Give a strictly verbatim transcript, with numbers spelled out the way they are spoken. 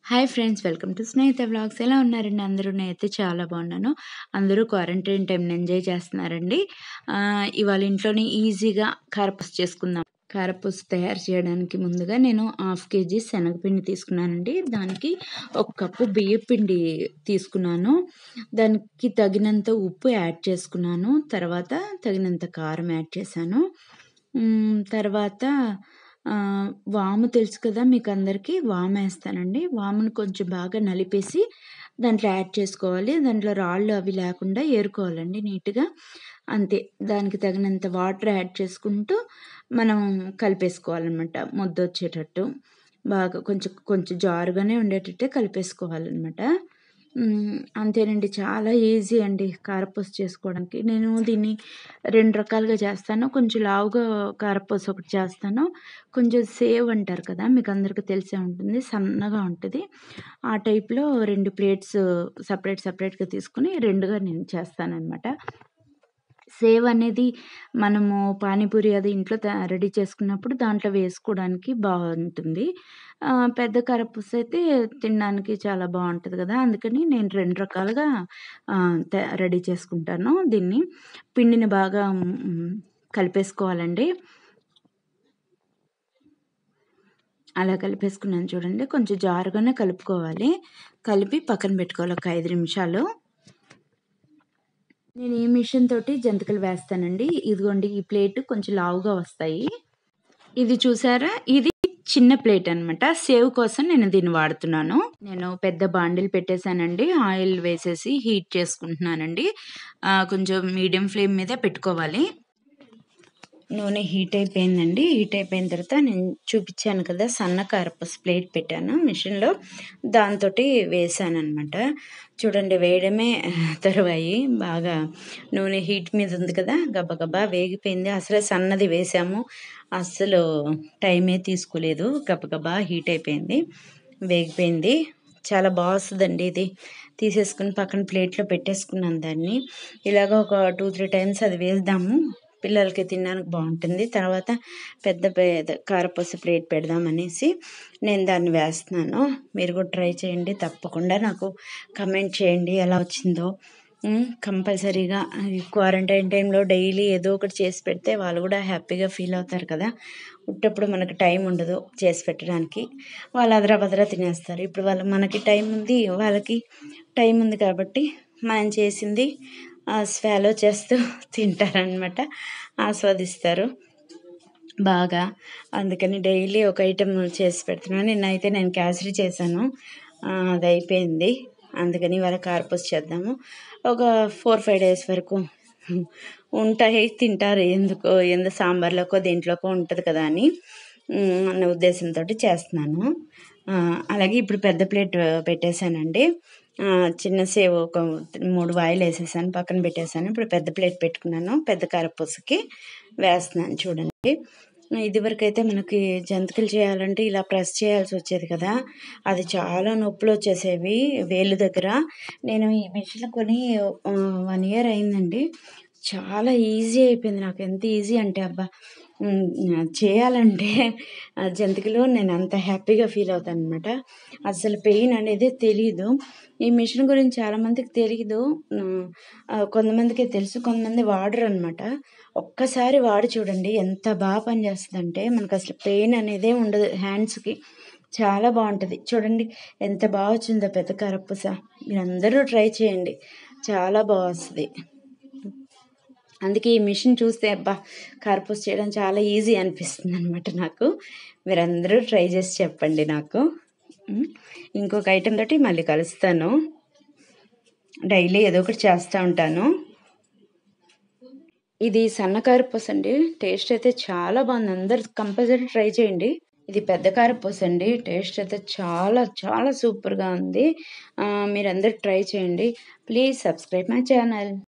Hi friends, welcome to Snehita vlogs. ఎలా ఉన్నారండి అందరూ? నేనైతే చాలా బాగున్నాను. అందరూ క్వారంటైన్ టైంని ఎంజాయ్ చేస్తున్నారండి. ఆహ్, ఇవాళ ఇంట్లోనే ఈజీగా కారపూస చేసుకుందాం. కారపూస తయారు చేయడానికి ముందుగా నేను హాఫ్ కేజీ శనగపిండి తీసుకున్నానండి. దానికి ఒక కప్పు బియ్యపిండి తీసుకున్నాను. దానికి తగినంత ఉప్పు యాడ్ చేసుకున్నాను. తర్వాత తగినంత కారం యాడ్ చేశాను. హ్మ్. తర్వాత ఆహ్, వాము తెలుసు కదా మీకందరికీ. వామేస్తానండి. వామును కొంచెం బాగా నలిపేసి దాంట్లో యాడ్ చేసుకోవాలి. దాంట్లో రాళ్ళు అవి లేకుండా ఏరుకోవాలండి నీట్‌గా. అంతే. దానికి తగినంత వాటర్ యాడ్ చేసుకుంటూ మనం కలిపేసుకోవాలనమాట ముద్దొచ్చేటట్టు. బాగా కొంచెం కొంచెం జారుగానే ఉండేటట్టే కలిపేసుకోవాలనమాట. హ్మ్. అంతేనండి. చాలా ఈజీ అండి కారపూస చేసుకోవడానికి. నేను దీన్ని రెండు రకాలుగా చేస్తాను. కొంచెం లావుగా కారపూస ఒకటి చేస్తాను. కొంచెం సేవ్ అంటారు కదా! మీకందరికీ తెలిసే ఉంటుంది. సన్నగా ఉంటది. ఆ టైప్‌లో రెండు ప్లేట్స్ సెపరేట్ సెపరేట్‌గా తీసుకొని రెండుగా నేను చేస్తాననమాట. సేవ్ అనేది మనము పానీపూరి అది ఇంట్లో త రెడీ చేసుకున్నప్పుడు దాంట్లో వేసుకోవడానికి బావుంటుంది. ఆహ్, పెద్ద కారపూస అయితే తినడానికి చాలా బావుంటది గదా! అందుకని నేను రెండు రకాలుగా ఆహ్, త రెడీ చేసుకుంటాను దీన్ని. పిండిని బాగా హ్మ్, కలిపేసుకోవాలండి. అలా కలిపేసుకున్నాను చూడండి. కొంచెం జారుగానే కలుపుకోవాలి. కలిపి పక్కన పెట్టుకోవాలి ఒక ఐదు నిమిషాలు. నేను ఈ మిషన్ తోటి జంతికలు వేస్తానండి. ఇదిగోండి ఈ ప్లేట్ కొంచెం లావుగా వస్తాయి. ఇది చూసారా? ఇది చిన్న ప్లేట్ అనమాట. సేవ్ కోసం నేను దీన్ని వాడుతున్నాను. నేను పెద్ద బాండిల్ పెట్టేసానండి. ఆయిల్ వేసేసి హీట్ చేసుకుంటున్నానండి. ఆహ్, కొంచెం మీడియం ఫ్లేమ్ మీద పెట్టుకోవాలి. నూనె హీట్ అయిపోయిందండి. హీట్ అయిపోయిన తర్వాత నేను చూపించాను కదా! సన్న కారపూస ప్లేట్ పెట్టాను మిషన్‌లో. దాంతోటి వేసాననమాట. చూడండి వేయడమే తరువాయి. బాగా నూనె హీట్ మీద ఉంది కదా! గబగబా వేగిపోయింది. అసలే సన్నది వేసాము. అస్సలు టైమే తీసుకోలేదు. గబగబా హీట్ అయిపోయింది. వేగిపోయింది. చాలా బా వస్తదండి ఇది. తీసేసుకొని పక్కన ప్లేట్‌లో పెట్టేసుకున్నాను దాన్ని. ఇలాగ ఒక రెండు, మూడు టైమ్స్ అది వేద్దాము. పిల్లలకి తినడానికి బావుంటుంది. తర్వాత పెద్ద పేద కారపూస ప్లేట్ పెడదామనేసి నేను దాన్ని వేస్తున్నాను. మీరు కూడా ట్రై చేయండి. తప్పకుండా నాకు కమెంట్ చేయండి ఎలా వచ్చిందో. హ్మ్. కంపల్సరీగా ఈ క్వారంటైన్ టైంలో డైలీ ఏదో ఒకటి చేసి పెడితే వాళ్ళు కూడా హ్యాపీగా ఫీల్ అవుతారు కదా! ఉట్టప్పుడు మనకు టైం ఉండదు చేసి పెట్టడానికి. వాళ్ళు అదరా బదరా తినేస్తారు. ఇప్పుడు వాళ్ళ మనకి టైం ఉంది. వాళ్ళకి టైం ఉంది కాబట్టి మనం చేసింది ఆహ్, స్వాలో చేస్తూ తింటారనమాట. ఆస్వాదిస్తారు బాగా. అందుకని డైలీ ఒక ఐటెమ్ చేసి పెడుతున్నాను. నిన్నైతే నేను కేసరి చేశాను. ఆహ్, అదయిపోయింది. అందుకని ఇవాళ కారపూస చేద్దాము. ఒక నాలుగు, ఐదు డేస్ వరకు ఉంటాయి. తింటారు. ఎందుకో ఏందో సాంబార్‌లోకో దేంట్లోకో ఉంటది కదా అని హ్మ్. అన్న ఉద్దేశంతోటి చేస్తున్నాను. ఆహ్, అలాగే ఇప్పుడు పెద్ద ప్లేట్ పెట్టేసానండి. ఆహ్, చిన్న సేవ్ ఒక మూడు వాయిలేసేసాను. పక్కన పెట్టేసాను. ఇప్పుడు పెద్ద ప్లేట్ పెట్టుకున్నాను. పెద్ద కారపూసకి వేస్తున్నాను చూడండి. ఇదివరకైతే మనకి జంతికలు చేయాలంటే ఇలా ప్రెస్ చేయాల్సొచ్చేది కదా! అది చాలా నొప్పులొచ్చేసేవి వేళ్ళు దగ్గర. నేను ఈ మిషన్ కొని ఆహ్, ఒక ఇయర్ అయిందండి. చాలా ఈజీ అయిపోయింది నాకు. ఎంత ఈజీ అంటే అబ్బా! హ్మ్. చేయాలంటే ఆ జంతికలు నేను అంత హ్యాపీగా ఫీల్ అవుతాననమాట. అసలు పెయిన్ అనేది తెలీదు. ఈ మిషన్ గురించి చాలామందికి తెలీదు. హ్మ్. ఆహ్, కొంతమందికే తెలుసు. కొంతమంది వాడరనమాట. ఒక్కసారి వాడి చూడండి ఎంత బా పనిచేస్తదంటే మనకసలు పెయిన్ అనేదే ఉండదు హ్యాండ్స్‌కి. చాలా బావుంటది. చూడండి ఎంత బా వచ్చిందో పెద్ద కారపూస. మీరందరూ ట్రై చేయండి. చాలా బా వస్తది. అందుకే ఈ మిషన్ చూస్తే అబ్బా! కారపూస చేయడం చాలా ఈజీ అనిపిస్తుందనమాట నాకు. మీరందరూ ట్రై చేసి చెప్పండి నాకు. హ్మ్. ఇంకొక ఐటెమ్ తోటి మళ్ళీ కలుస్తాను. డైలీ ఏదో ఒకటి చేస్తా ఉంటాను. ఇది సన్న కారపూస అండి. టేస్ట్ అయితే చాలా బావుంది. అందరూ కంపల్సరీ ట్రై చేయండి. ఇది పెద్ద కారపూస అండి. టేస్ట్ అయితే చాలా చాలా సూపర్‌గా ఉంది. ఆహ్, మీరందరూ ట్రై చేయండి. Please subscribe my channel.